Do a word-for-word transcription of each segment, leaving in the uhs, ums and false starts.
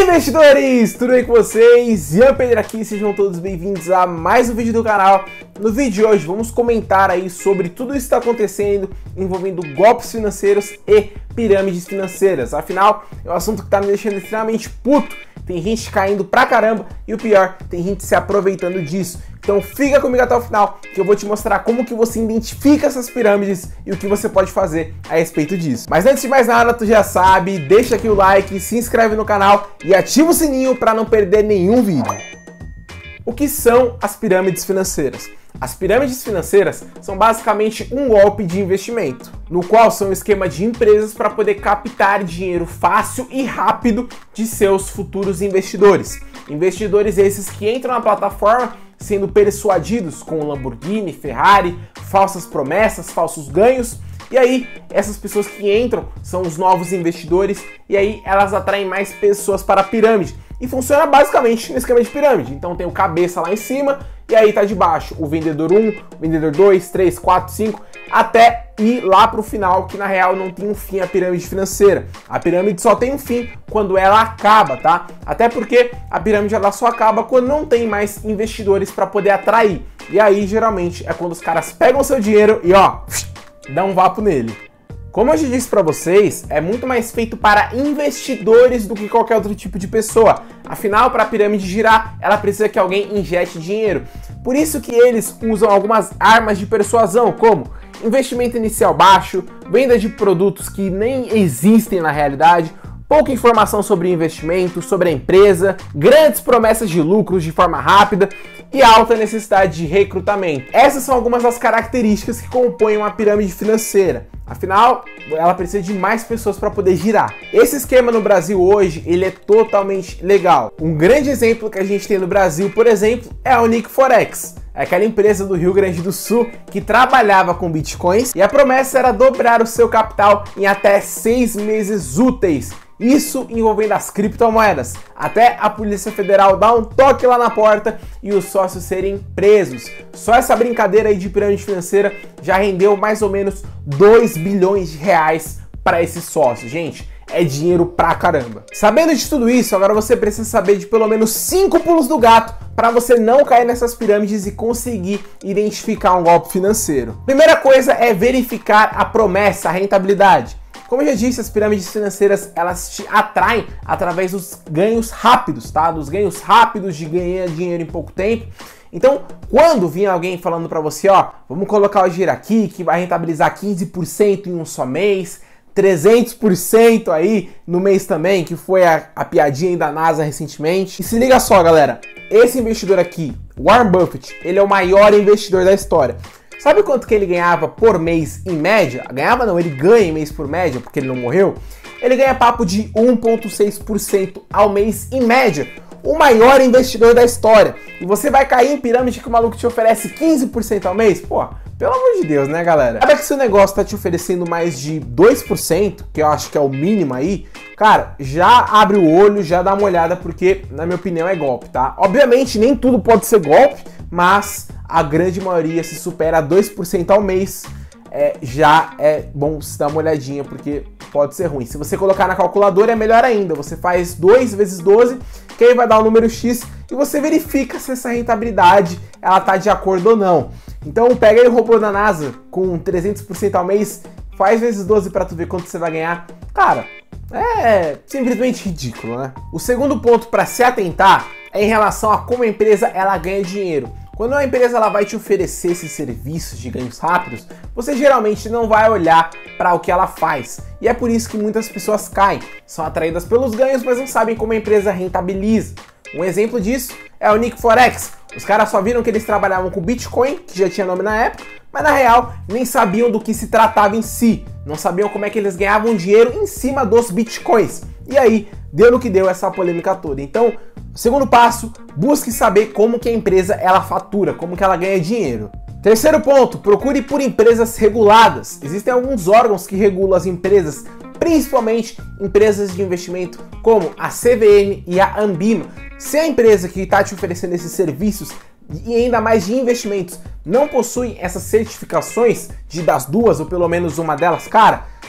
Investidores, tudo bem com vocês? Ian Pedro aqui, sejam todos bem-vindos a mais um vídeo do canal. No vídeo de hoje vamos comentar aí sobre tudo isso que está acontecendo envolvendo golpes financeiros e pirâmides financeiras. Afinal, é um assunto que está me deixando extremamente puto. Tem gente caindo pra caramba e o pior, tem gente se aproveitando disso. Então fica comigo até o final que eu vou te mostrar como que você identifica essas pirâmides e o que você pode fazer a respeito disso. Mas antes de mais nada, tu já sabe, deixa aqui o like, se inscreve no canal e ativa o sininho para não perder nenhum vídeo. O que são as pirâmides financeiras? As pirâmides financeiras são basicamente um golpe de investimento, no qual são um esquema de empresas para poder captar dinheiro fácil e rápido de seus futuros investidores. Investidores esses que entram na plataforma sendo persuadidos com Lamborghini, Ferrari, falsas promessas, falsos ganhos. E aí, essas pessoas que entram são os novos investidores e aí elas atraem mais pessoas para a pirâmide. E funciona basicamente no esquema de pirâmide. Então tem o cabeça lá em cima e aí tá de baixo o vendedor um, o vendedor dois, três, quatro, cinco, até ir lá pro final, que na real não tem um fim a pirâmide financeira. A pirâmide só tem um fim quando ela acaba, tá? Até porque a pirâmide ela só acaba quando não tem mais investidores para poder atrair. E aí geralmente é quando os caras pegam o seu dinheiro e ó, dá um vapo nele. Como eu já disse para vocês, é muito mais feito para investidores do que qualquer outro tipo de pessoa. Afinal, para a pirâmide girar, ela precisa que alguém injete dinheiro. Por isso que eles usam algumas armas de persuasão, como investimento inicial baixo, venda de produtos que nem existem na realidade, pouca informação sobre investimento, sobre a empresa, grandes promessas de lucros de forma rápida e alta necessidade de recrutamento. Essas são algumas das características que compõem uma pirâmide financeira. Afinal, ela precisa de mais pessoas para poder girar. Esse esquema no Brasil hoje, ele é totalmente legal. Um grande exemplo que a gente tem no Brasil, por exemplo, é a Unique Forex. É aquela empresa do Rio Grande do Sul que trabalhava com bitcoins e a promessa era dobrar o seu capital em até seis meses úteis. Isso envolvendo as criptomoedas, até a Polícia Federal dar um toque lá na porta e os sócios serem presos. Só essa brincadeira aí de pirâmide financeira já rendeu mais ou menos dois bilhões de reais para esses sócios. Gente, é dinheiro pra caramba. Sabendo de tudo isso, agora você precisa saber de pelo menos cinco pulos do gato para você não cair nessas pirâmides e conseguir identificar um golpe financeiro. Primeira coisa é verificar a promessa, a rentabilidade. Como eu já disse, as pirâmides financeiras, elas te atraem através dos ganhos rápidos, tá? Dos ganhos rápidos de ganhar dinheiro em pouco tempo. Então, quando vir alguém falando para você, ó, vamos colocar o dinheiro aqui, que vai rentabilizar quinze por cento em um só mês, trezentos por cento aí no mês também, que foi a, a piadinha aí da NASA recentemente. E se liga só, galera, esse investidor aqui, Warren Buffett, ele é o maior investidor da história. Sabe quanto que ele ganhava por mês em média? Ganhava não, ele ganha em mês por média, porque ele não morreu. Ele ganha papo de um vírgula seis por cento ao mês em média. O maior investidor da história. E você vai cair em pirâmide que o maluco te oferece quinze por cento ao mês? Pô, pelo amor de Deus, né, galera? Sabe que se o negócio tá te oferecendo mais de dois por cento, que eu acho que é o mínimo aí, cara, já abre o olho, já dá uma olhada, porque, na minha opinião, é golpe, tá? Obviamente, nem tudo pode ser golpe, mas a grande maioria, se supera dois por cento ao mês, é, já é bom se dar uma olhadinha, porque pode ser ruim. Se você colocar na calculadora, é melhor ainda. Você faz dois vezes doze, que aí vai dar o número X, e você verifica se essa rentabilidade ela tá de acordo ou não. Então pega aí o robô da NASA com trezentos por cento ao mês, faz vezes doze para tu ver quanto você vai ganhar. Cara, é simplesmente ridículo, né? O segundo ponto para se atentar é em relação a como a empresa ela ganha dinheiro. Quando a empresa ela vai te oferecer esses serviços de ganhos rápidos, você geralmente não vai olhar para o que ela faz. E é por isso que muitas pessoas caem. São atraídas pelos ganhos, mas não sabem como a empresa rentabiliza. Um exemplo disso é a Unique Forex. Os caras só viram que eles trabalhavam com Bitcoin, que já tinha nome na época, mas na real nem sabiam do que se tratava em si. Não sabiam como é que eles ganhavam dinheiro em cima dos Bitcoins. E aí, deu no que deu essa polêmica toda. Então, segundo passo, busque saber como que a empresa ela fatura, como que ela ganha dinheiro. Terceiro ponto, procure por empresas reguladas. Existem alguns órgãos que regulam as empresas, principalmente empresas de investimento como a C V M e a Ambima. Se a empresa que está te oferecendo esses serviços e ainda mais de investimentos não possui essas certificações de das duas ou pelo menos uma delas, cara,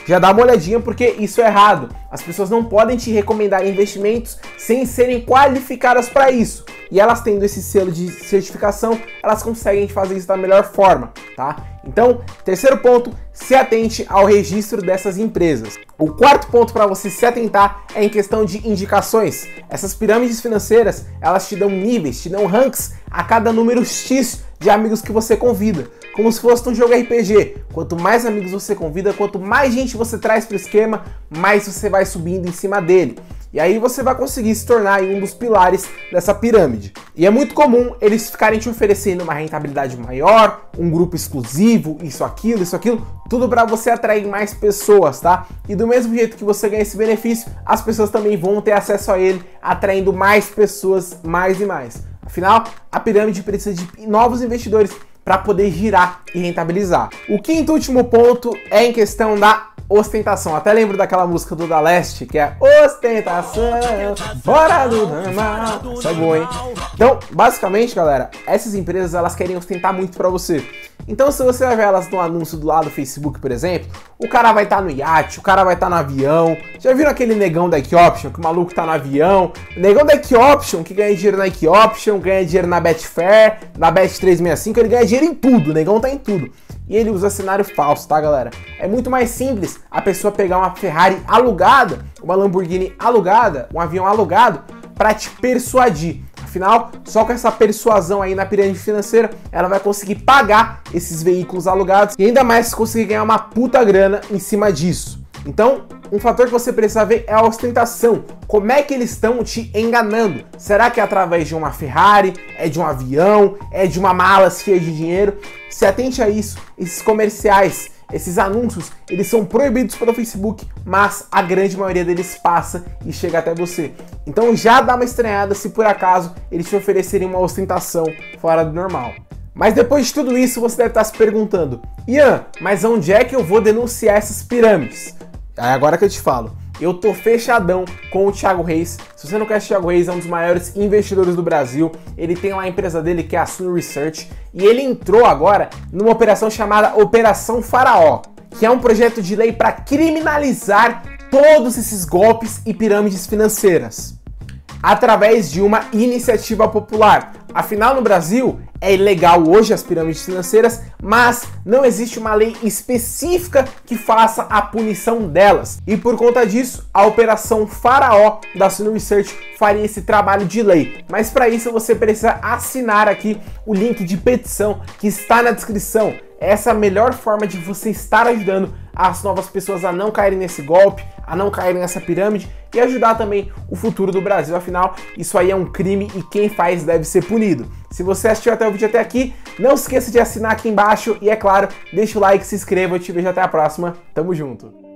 já dá uma olhadinha porque isso é errado. As pessoas não podem te recomendar investimentos sem serem qualificadas para isso. E elas tendo esse selo de certificação, elas conseguem fazer isso da melhor forma, tá? Então, terceiro ponto, se atente ao registro dessas empresas. O quarto ponto para você se atentar é em questão de indicações. Essas pirâmides financeiras, elas te dão níveis, te dão ranks a cada número X de amigos que você convida, como se fosse um jogo R P G. Quanto mais amigos você convida, quanto mais gente você traz para o esquema, mais você vai subindo em cima dele. E aí você vai conseguir se tornar um dos pilares dessa pirâmide. E é muito comum eles ficarem te oferecendo uma rentabilidade maior, um grupo exclusivo, isso, aquilo, isso, aquilo, tudo para você atrair mais pessoas, tá? E do mesmo jeito que você ganha esse benefício, as pessoas também vão ter acesso a ele, atraindo mais pessoas, mais e mais. Afinal, a pirâmide precisa de novos investidores para poder girar e rentabilizar. O quinto e último ponto é em questão da ostentação. Até lembro daquela música do Da Leste, que é ostentação, fora do normal. Isso é bom, hein? Então, basicamente, galera, essas empresas, elas querem ostentar muito para você. Então, se você vai ver elas no anúncio do lado do Facebook, por exemplo, o cara vai estar no iate, o cara vai estar no avião. Já viram aquele negão da Equioption, que o maluco tá no avião? O negão da Equioption, que ganha dinheiro na Equioption, ganha dinheiro na Betfair, na Bet trezentos e sessenta e cinco, ele ganha dinheiro em tudo, o negão tá em tudo. E ele usa cenário falso, tá, galera? É muito mais simples a pessoa pegar uma Ferrari alugada, uma Lamborghini alugada, um avião alugado, para te persuadir. Afinal, só com essa persuasão aí na pirâmide financeira, ela vai conseguir pagar esses veículos alugados e ainda mais conseguir ganhar uma puta grana em cima disso. Então, um fator que você precisa ver é a ostentação. Como é que eles estão te enganando? Será que é através de uma Ferrari? É de um avião? É de uma mala cheia de dinheiro? Se atente a isso. Esses comerciais, esses anúncios, eles são proibidos pelo Facebook, mas a grande maioria deles passa e chega até você. Então já dá uma estranhada se por acaso eles te oferecerem uma ostentação fora do normal. Mas depois de tudo isso, você deve estar se perguntando: Ian, mas onde é que eu vou denunciar essas pirâmides? É agora que eu te falo. Eu tô fechadão com o Thiago Reis. Se você não conhece o Thiago Reis, é um dos maiores investidores do Brasil. Ele tem lá a empresa dele, que é a Suno Research, e ele entrou agora numa operação chamada Operação Faraó, que é um projeto de lei para criminalizar todos esses golpes e pirâmides financeiras através de uma iniciativa popular. Afinal, no Brasil, é ilegal hoje as pirâmides financeiras, mas não existe uma lei específica que faça a punição delas. E por conta disso, a Operação Faraó da Suno Research faria esse trabalho de lei. Mas para isso você precisa assinar aqui o link de petição que está na descrição. Essa é a melhor forma de você estar ajudando as novas pessoas a não caírem nesse golpe, a não caírem nessa pirâmide e ajudar também o futuro do Brasil. Afinal, isso aí é um crime e quem faz deve ser punido. Se você assistiu até o vídeo até aqui, não esqueça de assinar aqui embaixo e, é claro, deixa o like, se inscreva, eu te vejo até a próxima. Tamo junto!